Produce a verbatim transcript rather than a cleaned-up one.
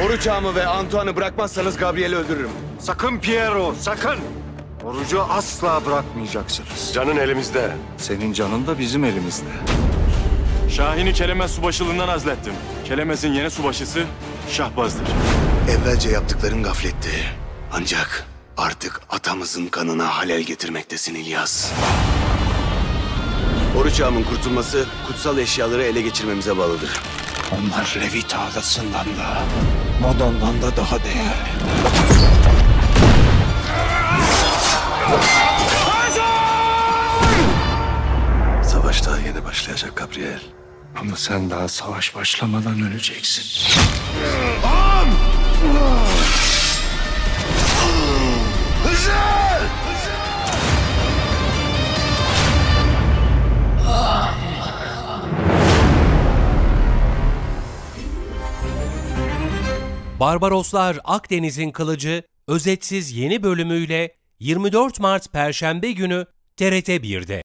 Oruç ağamı ve Antoine'ı bırakmazsanız Gabriel'i öldürürüm. Sakın Piero, sakın! Orucu asla bırakmayacaksınız. Canın elimizde. Senin canın da bizim elimizde. Şahin'i Kelemez subaşılığından azlettim. Kelemez'in yeni subaşısı Şahbaz'dır. Evvelce yaptıkların gafletti. Ancak artık atamızın kanına halel getirmektesin İlyas. Oruç ağamın kurtulması kutsal eşyaları ele geçirmemize bağlıdır. Onlar Revit ağlasından da, Modon'dan da daha değerli. Savaş daha yeni başlayacak Gabriel. Ama sen daha savaş başlamadan öleceksin. Barbaroslar Akdeniz'in Kılıcı özetsiz yeni bölümüyle yirmi dört Mart Perşembe günü T R T bir'de.